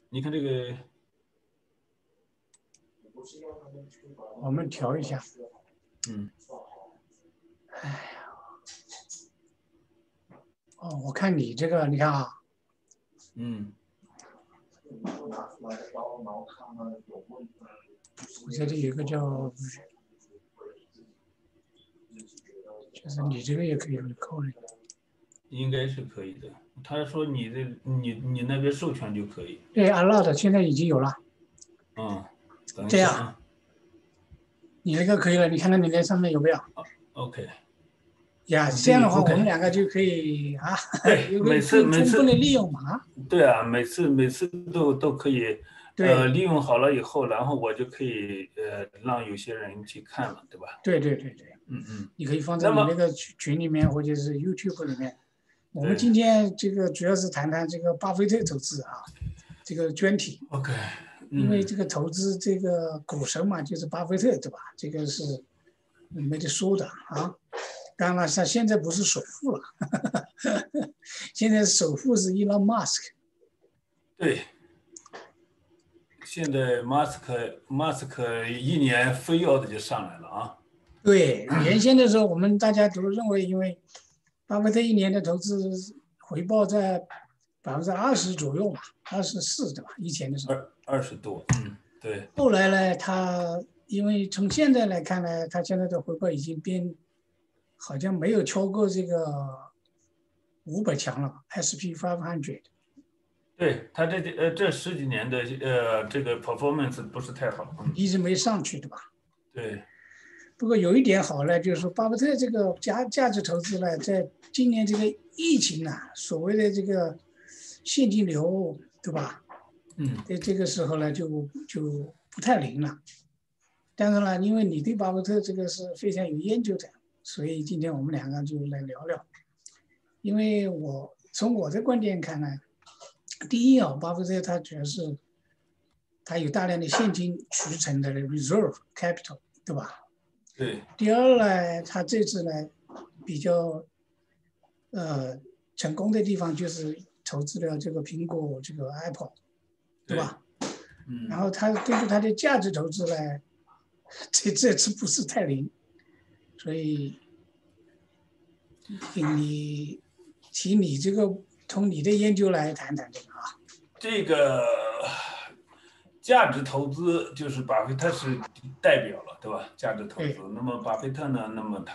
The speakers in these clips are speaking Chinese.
你看这个， 我们调一下。哦，我看你这个，你看啊。我这里有个叫，就是你这个也可以扣的。 应该是可以的。他说你那边授权就可以。 对 ，Allowed 现在已经有了。 等一这样下啊。 你那个可以了，你看看你那上面有没有 ？OK。 呀， 你这个这样的话，我 OK。 们两个就可以啊， 对， 有个每次充分的利用嘛啊。 对啊，每次都可以， 对， 利用好了以后，然后我就可以让有些人去看了，对吧？ 对，你可以放在那么你那个群里面或者是 YouTube 里面。我们对今天这个主要是谈谈这个巴菲特投资啊，这个捐体。 OK。 因为这个投资这个股神嘛，就是巴菲特，对吧？这个是没得说的啊。当然了，他现在不是首富了，现在首富是伊隆马斯克。 对。现在马斯克一年非要的就上来了啊。 对，原先的时候我们大家都认为，因为巴菲特一年的投资回报在20%左右嘛，24%对吧？以前的时候。 20多。对。 后来呢，他因为从现在来看呢，他现在的回报已经好像没有超过这个500强了 ，SP500。 对他这十几年的这个 performance 不是太好。 一直没上去，对吧？ 对。 不过有一点好呢，就是说巴菲特这个价值投资呢，在今年这个疫情啊，所谓的这个现金流，对吧？在这个时候呢，就不太灵了。但是呢，因为你对巴菲特这个是非常有研究的，所以今天我们两个就来聊聊。因为从我的观点看呢，第一啊，巴菲特他主要是他有大量的现金储存的 reserve capital， 对吧？ 对。 第二呢，他这次呢比较成功的地方就是投资了这个苹果这个 Apple， 对吧？然后他根据他的价值投资呢，这次不是太灵，所以请你这个从你的研究来谈谈这个啊。 这个价值投资就是巴菲特是代表了，对吧？价值投资。那么巴菲特呢？那么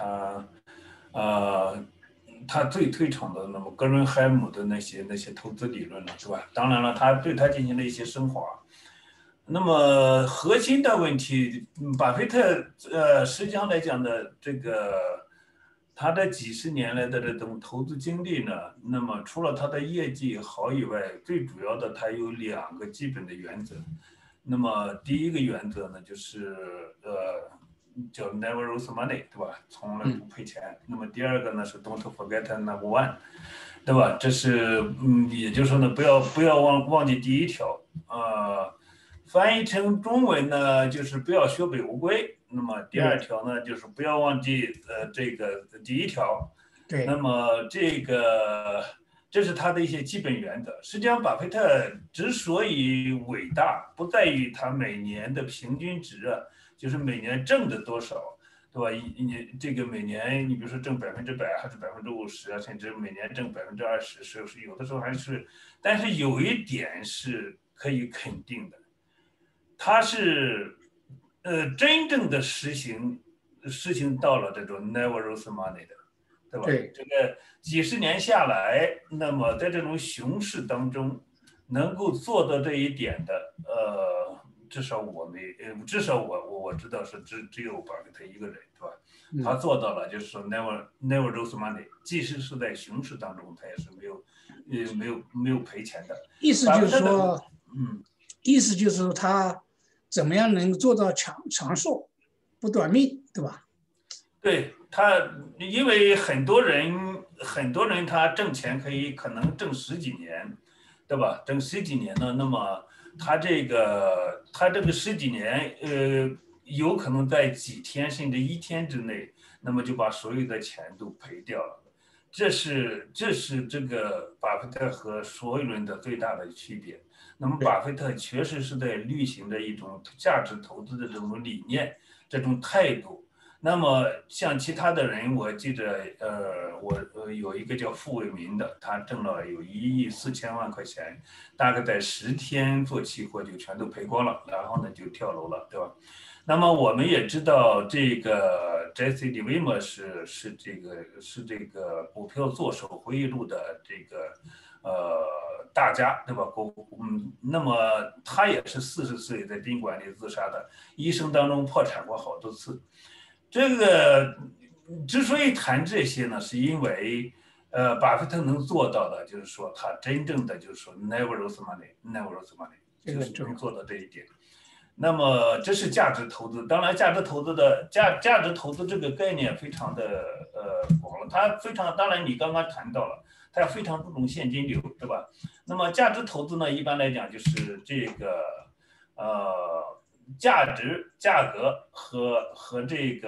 他最推崇的那么格伦海姆的那些投资理论了，是吧？当然了，他对他进行了一些升华。那么核心的问题，巴菲特实际上来讲的这个。他的几十年来的这种投资经历呢，那么除了他的业绩好以外，最主要的他有2个基本的原则。那么第一个原则呢，就是叫 never lose money， 对吧？从来不赔钱。那么第二个呢是 don't forget number one， 对吧？这是也就是说呢，不要忘记第一条。翻译成中文呢，就是不要血本无归。那么第2条呢，就是不要忘记这个第1条。 对。 那么这是他的一些基本原则。实际上，巴菲特之所以伟大，不在于他每年的平均值，就是每年挣的多少，对吧？你这个每年，你比如说挣100%还是50%啊，甚至每年挣20%，是有的时候还是。但是有一点是可以肯定的。他是真正的实行到了这种 never lose money 的，对吧？ 对。 这个几十年下来，那么在这种熊市当中，能够做到这一点的，至少我知道是只有巴菲特一个人，对吧？他做到了，就是说 never lose money， 即使是在熊市当中，他也是没有赔钱的。 意思就是说他怎么样能做到长寿不短命，对吧？ 对他，因为很多人他挣钱可能挣10几年，对吧？挣10几年呢，那么他这个10几年，有可能在几天甚至1天之内，那么就把所有的钱都赔掉了。这是这个巴菲特和所有人的最大的区别。 那么巴菲特确实是在履行着一种价值投资的这种理念、这种态度。那么像其他的人，我记着，我有一个叫傅卫民的，他挣了有1亿4千万块钱，大概在10天做期货就全都赔光了，然后呢就跳楼了，对吧？那么我们也知道，这个 Jesse Livermore 是这个股票作手回忆录的这个大家，对吧？那么他也是40岁在宾馆里自杀的，一生当中破产过好多次。这个之所以谈这些呢，是因为巴菲特能做到的，就是说他真正的就是说 never lose money，never lose money， 就是能做到这一点。那么这是价值投资，当然价值投资这个概念非常的广了，它非常当然你刚刚谈到了，它非常注重现金流，对吧？那么价值投资呢，一般来讲就是这个价值、价格和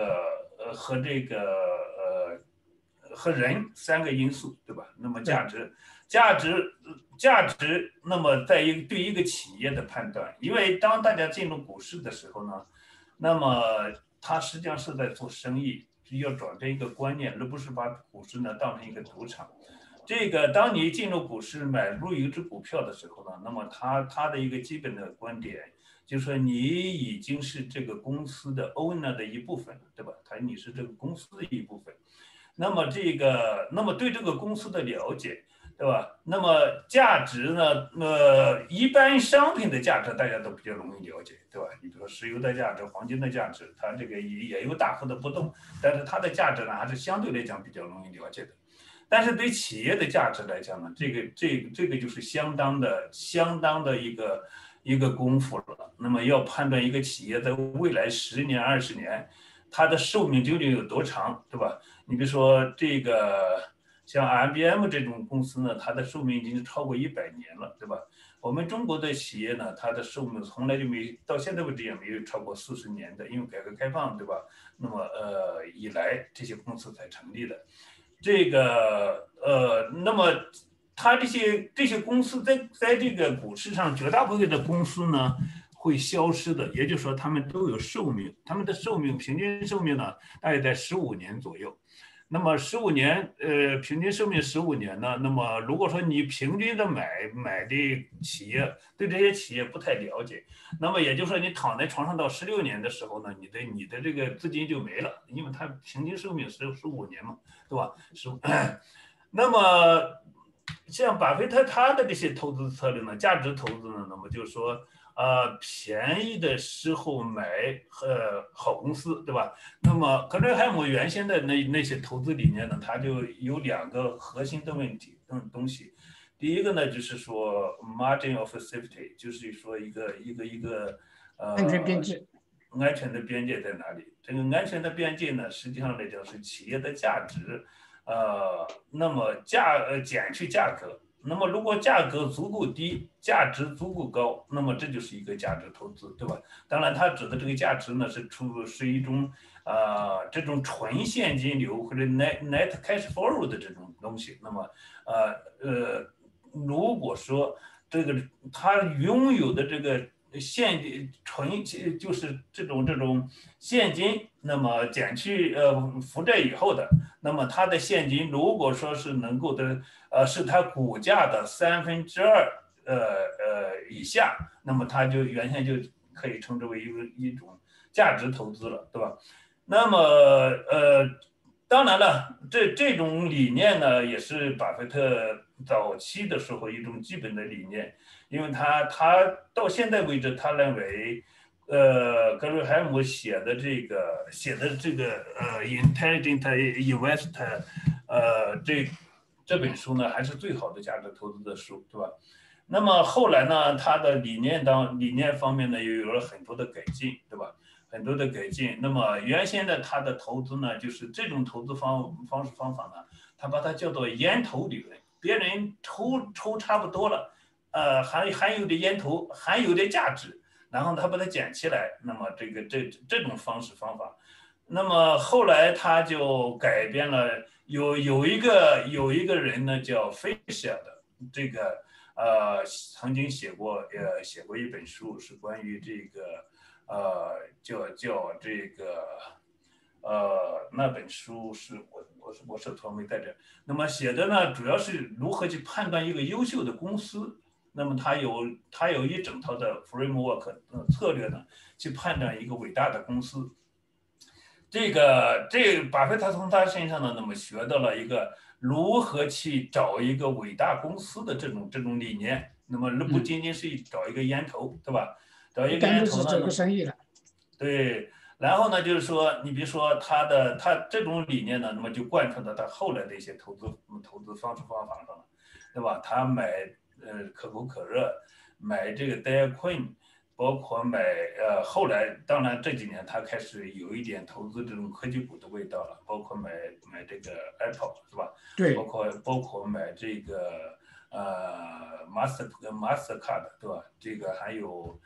人3个因素，对吧？那么价值，那么对一个企业的判断，因为当大家进入股市的时候呢，那么他实际上是在做生意，要转变一个观念，而不是把股市呢当成一个赌场。这个当你进入股市买入一只股票的时候呢，那么他的一个基本的观点就是说你已经是这个公司的 owner 的一部分，对吧？你是这个公司的一部分。那么对这个公司的了解，对吧？那么价值呢？一般商品的价值大家都比较容易了解，对吧？你比如说石油的价值、黄金的价值，它这个也有大幅的波动，但是它的价值呢还是相对来讲比较容易了解的。但是对企业的价值来讲呢，这个就是相当的一个功夫了。那么要判断一个企业在未来10年、20年，它的寿命究竟有多长，对吧？你比如说这个像 IBM 这种公司呢，它的寿命已经超过100年了，对吧？我们中国的企业呢，它的寿命从来就到现在为止也没有超过40年的，因为改革开放，对吧？那么以来这些公司才成立的。这个那么它这些公司在这个股市上，绝大部分的公司呢会消失的，也就是说他们都有寿命，他们的平均寿命呢大概在15年左右。那么15年，平均寿命15年呢？那么如果说你平均的买的企业，对这些企业不太了解，那么也就是说你躺在床上到16年的时候呢，你的这个资金就没了，因为它平均寿命是15年嘛，对吧那么像巴菲特他的这些投资策略呢，价值投资呢，那么就是说。便宜的时候买好公司，对吧？那么格雷海姆原先的那些投资理念呢，它就有2个核心的东西。第一个呢，就是说 margin of safety， 就是说一个安全边界。 安全的边界在哪里？这个安全的边界呢，实际上来讲是企业的价值，那么减去价格。那么如果价格足够低，价值足够高，那么这就是一个价值投资，对吧？当然，它指的这个价值呢，是一种这种纯现金流或者 net cash flow 的这种东西。那么如果说这个它拥有的这个就是这种现金，那么减去负债以后的，那么它的现金如果说是能够是它股价的2/3以下，那么它就原先就可以称之为一种价值投资了，对吧？那么当然了，这种理念呢，也是巴菲特早期的时候一种基本的理念，因为他到现在为止，他认为，格瑞海姆写的这个Intelligent Investor，这本书呢，还是最好的价值投资的书，对吧？那么后来呢，他的理念方面呢，又有了很多的改进，对吧？很多的改进。那么原先的他的投资呢，就是这种投资方法呢，他把它叫做烟头理论，别人抽差不多了，含有的烟头含有的价值，然后他把它捡起来，那么这种方法，那么后来他就改变了，有一个人呢叫Fisher的这个曾经写过一本书，是关于这个叫这个那本书是我手头没在这。那么写的呢，主要是如何去判断一个优秀的公司。那么它有一整套的 framework 策略呢，去判断一个伟大的公司。这个巴菲特从他身上呢，那么学到了一个如何去找一个伟大公司的这种理念。那么不仅仅是找一个烟头，对吧？找一个烟头呢， 这个生意了。 对。然后呢，就是说，你比如说他这种理念呢，那么就贯穿到他后来的一些投资方式方法上了，对吧？他买可口可乐，买这个 Dairy Queen， 包括买后来当然这几年他开始有一点投资这种科技股的味道了，包括买这个 Apple， 是吧？ 对， 包括买这个Mastercard， 对吧？这个还有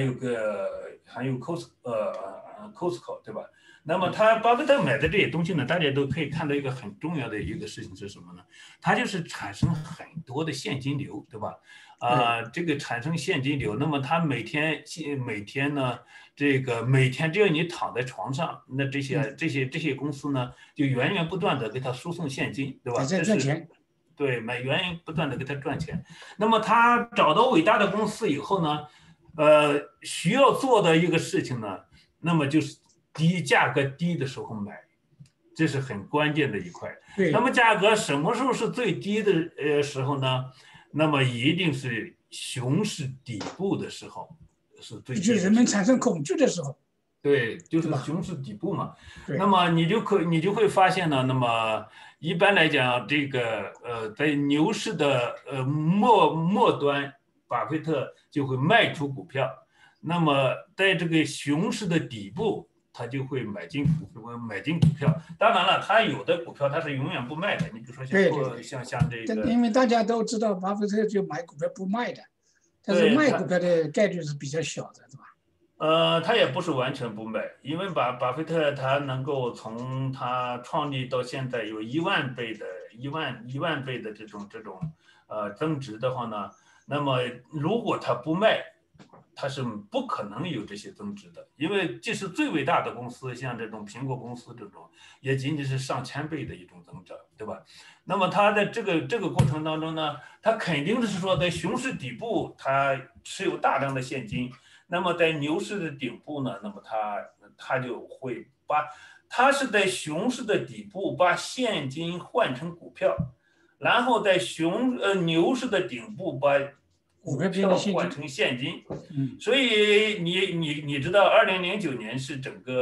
Costco， 对吧？那么巴菲特买的这些东西呢，大家都可以看到一个很重要的一个事情是什么呢？它就是产生很多的现金流，对吧？这个产生现金流，那么它每天呢，这个每天只要你躺在床上，那这些公司呢，就源源不断的给他输送现金，对吧？ 在赚钱。 对，源源不断的给他赚钱。那么他找到伟大的公司以后呢，需要做的一个事情呢，那么就是价格低的时候买，这是很关键的一块。那么价格什么时候是最低的时候呢？那么一定是熊市底部的时候是最低的时候， 就是人们产生恐惧的时候。 对，就是熊市底部嘛。 对。 那么你就会发现呢，那么一般来讲，这个在牛市的末端，巴菲特就会卖出股票。那么在这个熊市的底部，他就会买进股票。当然了，他有的股票他是永远不卖的。你比如说像这个， 因为大家都知道巴菲特就买股票不卖的，但是卖股票的概率是比较小的，对吧？ 他也不是完全不卖，因为巴菲特他能够从他创立到现在有1万倍的这种增值的话呢，那么如果他不卖，它是不可能有这些增值的，因为即使最伟大的公司，像这种苹果公司这种，也仅仅是上千倍的一种增长，对吧？那么它在这个过程当中呢，它肯定是说在熊市底部，它持有大量的现金。那么在牛市的顶部呢，那么它就会它是在熊市的底部把现金换成股票，然后在牛市的顶部把股票换成现金。所以你知道2009年是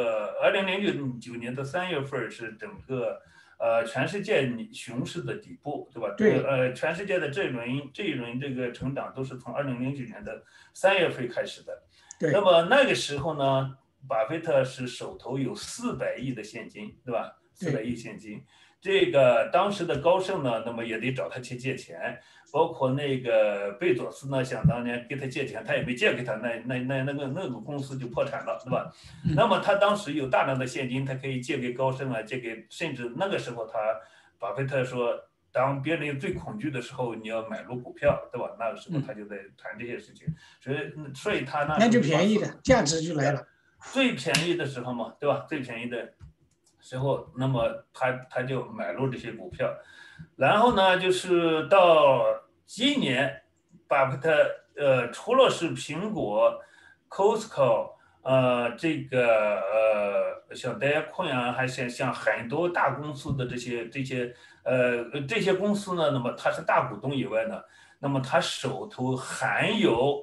2009年的3月份是整个全世界熊市的底部，对吧？ 对。 全世界的这一轮这个成长都是从2009年的3月份开始的。那么那个时候呢，巴菲特是手头有400亿的现金，对吧？400亿现金。这个当时的高盛呢，那么也得找他去借钱，包括那个贝佐斯呢，想当年给他借钱，他也没借给他，那个公司就破产了，对吧？那么他当时有大量的现金，他可以借给高盛啊，甚至那个时候巴菲特说，当别人最恐惧的时候，你要买入股票，对吧？那个时候他就在谈这些事情，所以他那就便宜的价值就来了， 最便宜的时候嘛，对吧？最便宜的时候，那么他就买入这些股票，然后呢，就是到今年，巴菲特除了是苹果、Costco，这个像 Dairy Queen 啊，还像很多大公司的这些公司呢，那么他是大股东以外呢，那么他手头还有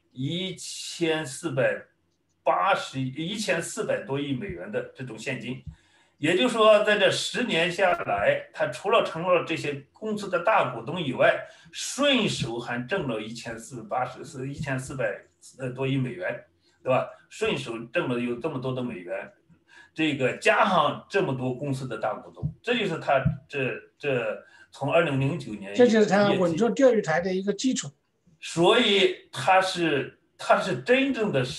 1400多亿美元的这种现金。也就是说，在这10年下来，他除了成了这些公司的大股东以外，顺手还挣了1400多亿美元，对吧？顺手挣了有这么多的美元，这个加上这么多公司的大股东，这就是他这从2009年， 这就是他稳坐钓鱼台的一个基础。 所以他是真正的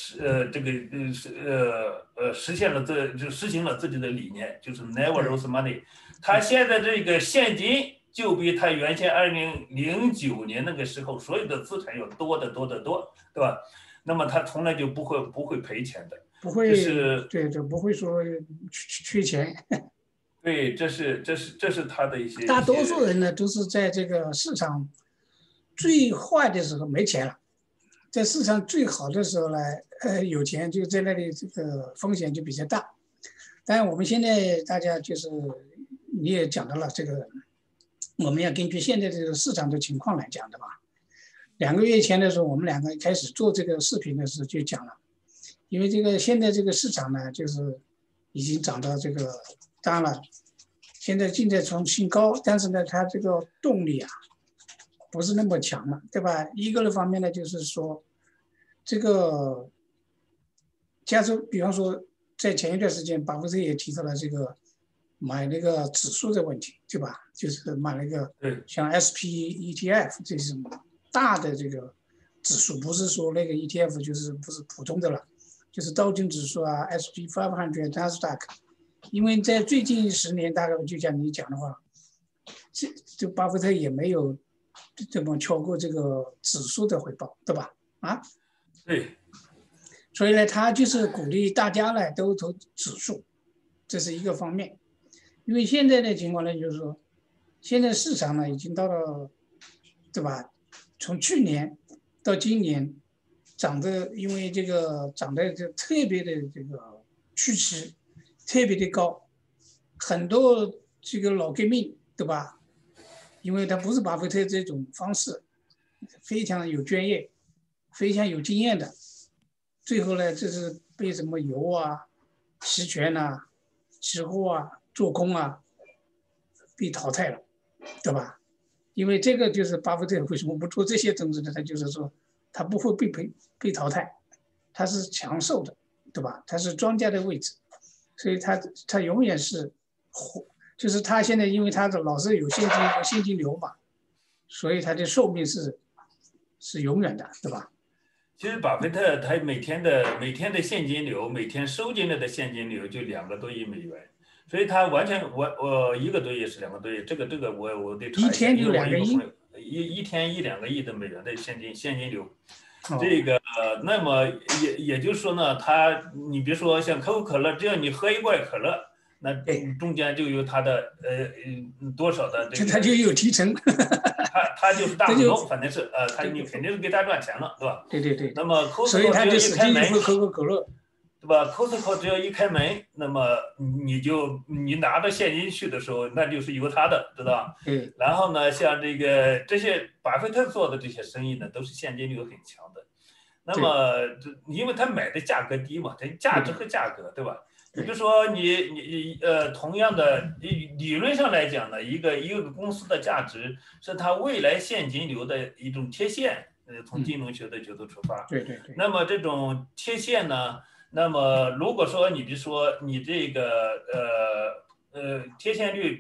实现了实行了自己的理念，就是 never lose money。他现在这个现金就比他原先2009年那个时候所有的资产要多得多，对吧？那么他从来就不会赔钱的， 不会， 就是对，就不会说缺钱。 对，这是他的一些。 大多数人呢都是在这个市场最坏的时候没钱了，在市场最好的时候呢，有钱，就在那里这个风险就比较大。但我们现在大家就是你也讲到了这个，我们要根据现在这个市场的情况来讲的嘛。2个月前的时候，我们2个开始做这个视频的时候就讲了，因为这个现在这个市场呢，就是已经涨到这个，当然了，现在正在创新高，但是呢，它这个动力啊不是那么强了，对吧？一个方面呢，就是说这个加州，比方说在前一段时间，巴菲特也提到了这个买那个指数的问题，对吧？就是买那个像 SP ETF 这种大的这个指数，不是说那个 ETF 就是不是普通的了，就是道琼指数啊、SP 500、纳斯达克。因为在最近10年，大概就像你讲的话，这巴菲特也没有这么超过这个指数的回报，对吧？啊， 对。 所以呢，他就是鼓励大家呢都投指数，这是一个方面。因为现在的情况呢，就是说，现在市场呢已经到了，对吧？从去年到今年涨的，因为这个涨的这特别的这个趋势特别的高，很多这个老革命，对吧？因为他不是巴菲特这种方式，非常有专业、非常有经验的。最后呢，这是被什么油啊、期权啊、期货啊、做空啊被淘汰了，对吧？因为这个就是巴菲特为什么不做这些东西呢？他就是说他不会被淘汰，他是长寿的，对吧？他是庄家的位置，所以他永远是就是他现在因为他的老是有现金流嘛，所以他的寿命是永远的，对吧？ 其实巴菲特他每天的现金流，每天收进来的现金流就2个多亿美元，所以他完全我1个多月是2个多月，这个我得查一下， 一天就2个亿， 一天1-2个亿的美元的现金流，这个那么也就是说呢，你比如说像可口可乐，只要你喝一罐可乐，那中间就有它的多少的这个， 它就有提成。 他就是大股东，反正是你肯定是给他赚钱了，对吧？ 对。 那么 Costco 所以他就只要一开门， 可口可乐， 对吧 ？Costco 只要一开门，那么你拿着现金去的时候，那就是由他的，知道吧？然后呢，像这些巴菲特做的这些生意呢，都是现金流很强的。那么因为他买的价格低嘛，它价值和价格，对吧？你比如说同样的理论上来讲呢，一个公司的价值是它未来现金流的一种贴现，从金融学的角度出发。 对。 那么这种贴现呢，那么如果说你比如说你这个贴现率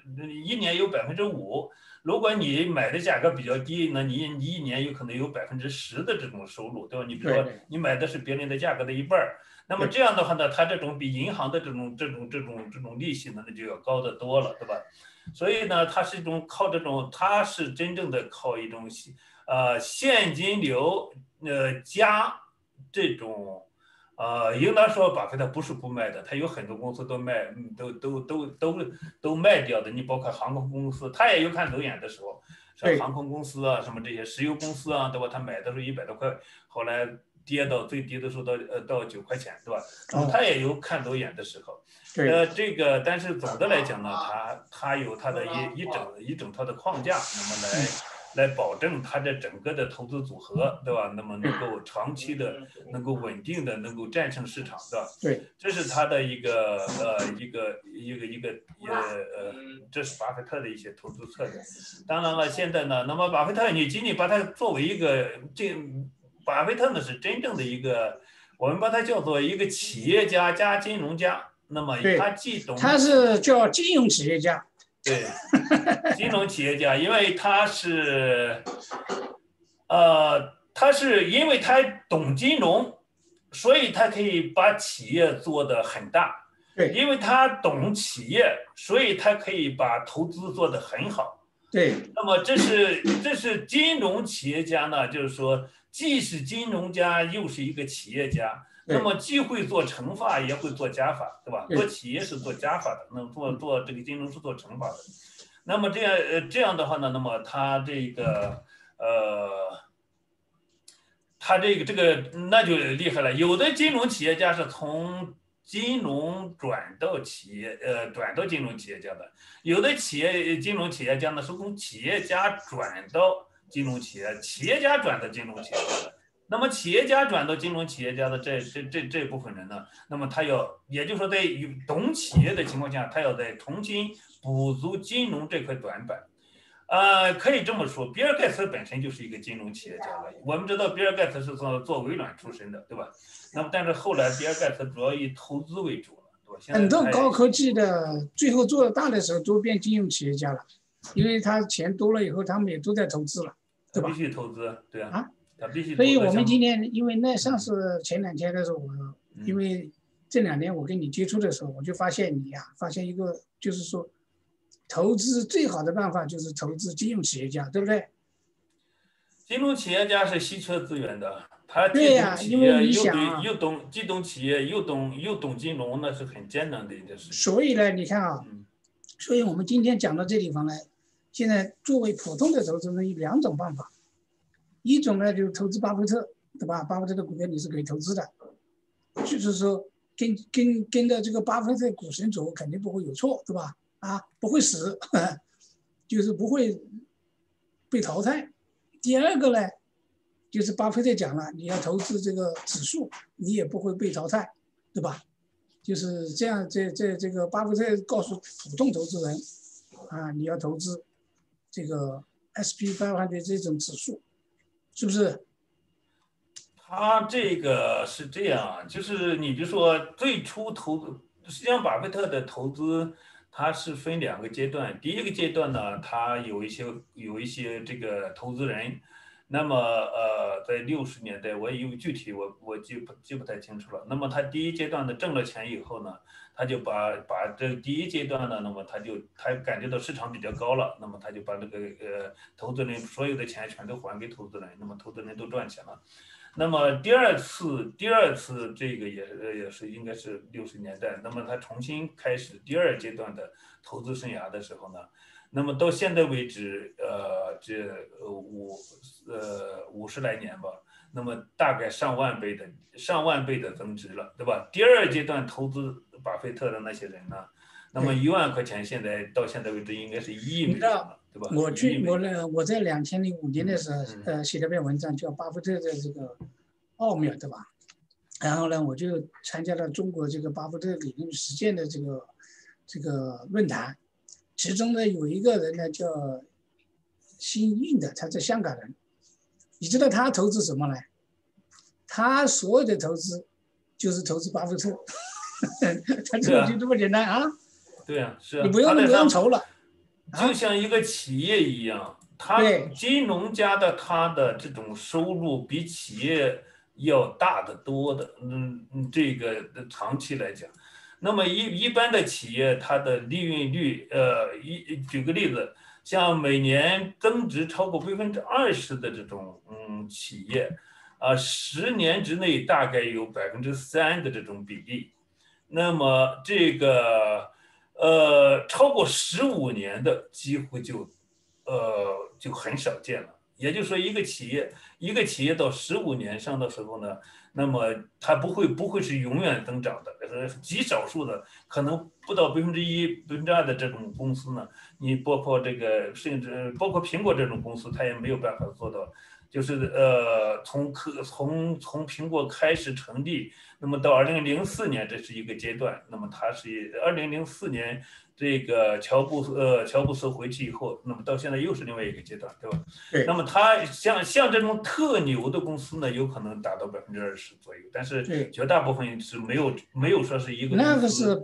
1年有5%，如果你买的价格比较低，那你1年有可能有10%的这种收入，对吧？你比如说你买的是别人的价格的一半。那么这样的话呢，它这种比银行的这种利息呢，那就要高得多了，对吧？所以呢，它是一种靠它是真正的靠一种现金流加这种应当说巴菲特不是不卖的，他有很多公司都卖，都卖掉的。你包括航空公司，他也有看走眼的时候，像航空公司啊，什么这些石油公司啊，对吧？他买的时候100多块，后来跌到最低的时候到9块钱，对吧？他也有看走眼的时候。这个但是总的来讲呢，他有他的一整套的框架，那么来保证他的整个的投资组合，对吧？那么能够长期的、能够稳定的、能够战胜市场，对吧？ 对， 这是他的这是巴菲特的一些投资策略。当然了，现在呢，那么巴菲特你仅仅把它作为一个巴菲特呢是真正的一个，我们把它叫做一个企业家加金融家。那么他既懂， 他是叫金融企业家。 对，金融企业家，因为他是因为他懂金融，所以他可以把企业做得很大。 对， 因为他懂企业，所以他可以把投资做得很好。 对。 那么这是金融企业家呢，就是说既是金融家又是一个企业家，那么既会做乘法也会做加法，对吧？做企业是做加法的，那么做这个金融是做乘法的。那么这样的话呢，那么他这个那就厉害了。有的金融企业家是从金融转到金融企业家的，有的金融企业家呢是从企业家转到金融企业家转到金融企业家的。那么企业家转到金融企业家的这部分人呢，那么他也就是说在懂企业的情况下，他要在重新补足金融这块短板。可以这么说，比尔盖茨本身就是一个金融企业家了。我们知道比尔盖茨是做微软出身的，对吧？那么但是后来比尔盖茨主要以投资为主了，对吧？ 很多高科技的最后做大的时候都变金融企业家了，因为他钱多了以后，他们也都在投资了，对吧？ 必须投资，对啊。他必须。 所以我们今天因为那上次前2天的时候，因为这2年我跟你接触的时候，我就发现发现一个就是说。投资最好的办法就是投资金融企业家，对不对？ 金融企业家是稀缺资源的，他对呀，因为你想既懂企业又懂金融，那是很艰难的一件事。 所以呢，你看啊，所以我们今天讲到这地方呢，现在作为普通的投资人有2种办法，一种呢就是投资巴菲特，对吧？巴菲特的股票你是可以投资的，就是说跟着这个巴菲特股神走，肯定不会有错，对吧？不会死，就是不会被淘汰。第二个呢，就是巴菲特讲了，你要投资这个指数，你也不会被淘汰，对吧？就是这样，这个巴菲特告诉普通投资人，你要投资这个 SP500这种指数，是不是？ 他这个是这样，就是你比如说最初实际上巴菲特的投资。它是分2个阶段，第一个阶段呢，它有一些这个投资人，那么在60年代，我有具体我记不太清楚了。那么他第一阶段的挣了钱以后呢，他就把这第一阶段呢，那么他感觉到市场比较高了，那么他就把这个投资人所有的钱全都还给投资人，那么投资人都赚钱了。那么第二次这个也是应该是60年代，那么他重新开始第2阶段的投资生涯的时候呢，那么到现在为止，这50来年吧，那么大概上万倍的增值了，对吧？第2阶段投资巴菲特的那些人呢，那么1万块钱到现在为止应该是1亿美元了。对吧？ 我在2005年的时候，写了篇文章叫《巴菲特的这个奥妙》，对吧？然后呢，我就参加了中国这个巴菲特理论实践的这个论坛，其中呢有一个人呢叫辛运的，他是香港人。你知道他投资什么呢？他所有的投资就是投资巴菲特，他就这么简单啊。 对啊，是啊， 你不用愁了。 就像一个企业一样，金融家他的这种收入比企业要大得多的，这个长期来讲，那么一般的企业它的利润率，举个例子，像每年增值超过20%的这种企业，10年之内大概有3%的这种比例，那么这个。超过15年的几乎就很少见了。也就是说，一个企业到15年上的时候呢，那么它不会是永远增长的，极少数的可能不到1%、2%的这种公司呢，你包括这个甚至包括苹果这种公司，它也没有办法做到。就是从苹果开始成立，那么到2004年这是一个阶段，那么它是2004年这个乔布斯回去以后，那么到现在又是另外一个阶段，对吧？ 对。 那么它像这种特牛的公司呢，有可能达到20%左右，但是绝大部分是没有说是一个。 那个是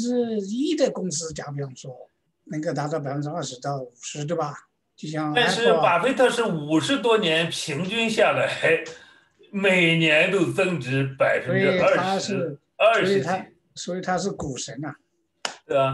1%的公司，假比方说能够达到20%到50%，对吧？ 但是巴菲特是50多年平均下来，每年都增值20%，20几。 所以他是股神啊， 对啊，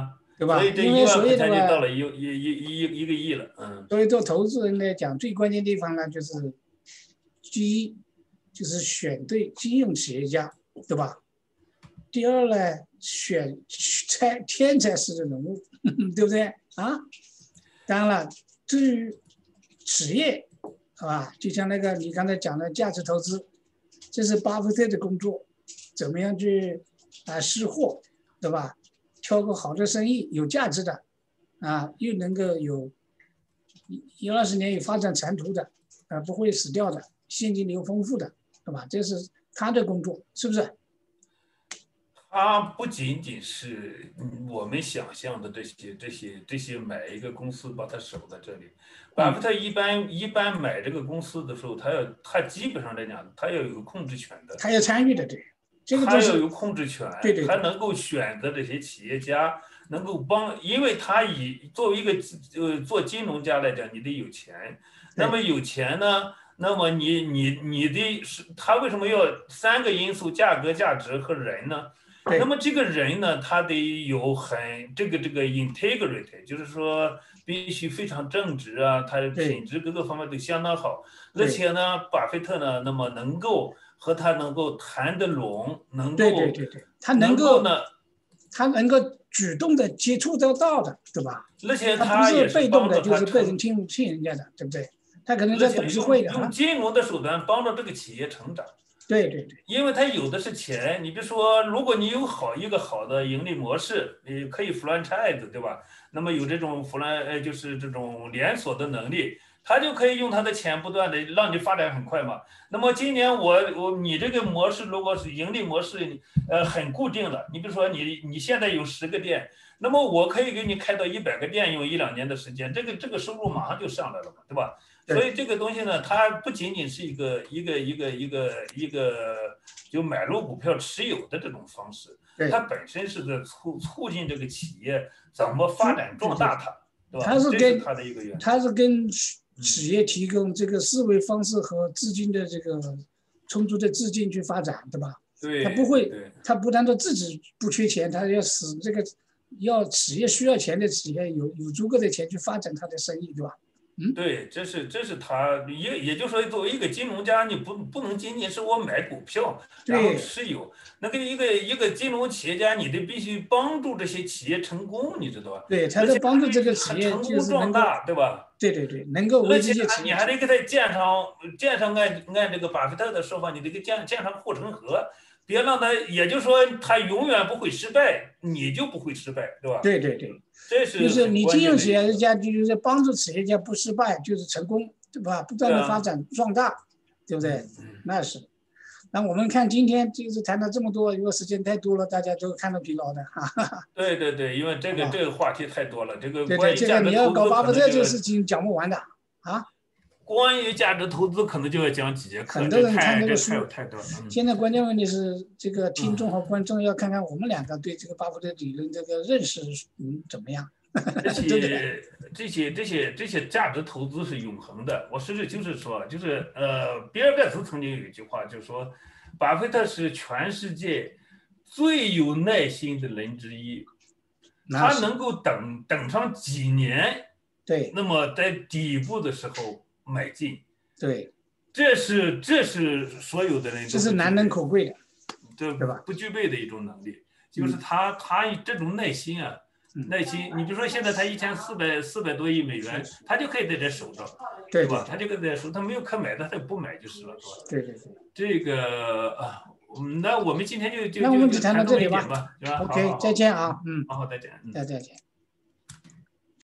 对吧？ 所以这因为所以的 1万块钱就到话， 了一个亿了， 所以做投资人来讲，最关键地方呢，就是第一就是选对金融企业家，对吧？第二呢，选天才式的人物，对不对啊？当然了，至于企业，是吧？就像那个你刚才讲的价值投资，这是巴菲特的工作，怎么样去识货，对吧？挑个好的生意，有价值的，又能够有10-20年有发展前途的，不会死掉的，现金流丰富的，对吧？这是他的工作，是不是？ 它不仅仅是我们想象的这些买一个公司把它守在这里。巴菲特一般买这个公司的时候，他基本上来讲，他要有控制权的， 他要参与的，对，这个他要有控制权， 对对对， 他能够选择这些企业家，能够因为他作为一个做金融家来讲，你得有钱，那么有钱呢？那么你的是他为什么要3个因素：价格、价值和人呢？那么这个人呢，他得有这个 integrity， 就是说必须非常正直啊，他的品质各个方面都相当好。而且呢，巴菲特呢，那么和他能够谈得拢， 对，他能够主动的接触得到的，对吧？ 而且他不是被动的，就是被人听信人家的，对不对？他可能在董事会的用金融的手段帮助这个企业成长。 对， 因为他有的是钱，你比如说，如果你有一个好的盈利模式，你可以 franchise， 对吧？那么有这种就是这种连锁的能力，他就可以用他的钱不断的让你发展很快嘛。那么今年你这个模式如果是盈利模式，很固定了，你比如说你现在有10个店，那么我可以给你开到100个店，用1-2年的时间，这个收入马上就上来了嘛，对吧？所以这个东西呢，它不仅仅是一个就买入股票持有的这种方式，它本身是在促进这个企业怎么发展壮大它，对吧？这是它的一个原则。 它是跟企业提供这个思维方式和资金的这个充足的资金去发展，对吧？ 对， 他不会，他不但说自己不缺钱，他要企业需要钱的企业有足够的钱去发展他的生意，对吧？ 对，这是他也就是说，作为一个金融家，你不能仅仅是我买股票然后持有，那个一个金融企业家，你得必须帮助这些企业成功，你知道吧？ 对，他得帮助这个企业成功壮大，对吧？ 对，能够为这些企业， 你还得给他建上按这个巴菲特的说法，你得给建上护城河。别让他，也就是说，他永远不会失败，你就不会失败，对吧？ 对， 这是就是你金融企业家就是帮助企业家不失败就是成功，对吧？不断的发展壮大，对不对？那是。那我们看今天就是谈了这么多，如果时间太多了，大家都看到疲劳的哈。 对，因为这个话题太多了，这个对，这个你要搞巴菲特这个事情讲不完的啊。 关于价值投资，可能就要讲几节课。 很多人看这个书， 太多了。 现在关键问题是，这个听众和观众要看看我们2个对这个巴菲特理论这个认识怎么样。 这些价值投资是永恒的。我实质就是说，比尔盖茨曾经有一句话，就是说，巴菲特是全世界最有耐心的人之一，他能够等上几年， 对， 那么在底部的时候买进， 对， 这是所有的人这是难能可贵的， 对吧？不具备的一种能力，就是他这种耐心啊。耐心，你比如说现在他1400多亿美元，他就可以在这守着，对吧？他就可以在这守，他没有可买的，他不买就是了， 对。 这个那我们今天就谈到这里吧， 是吧？ OK， 再见啊， 好，再见， 再见。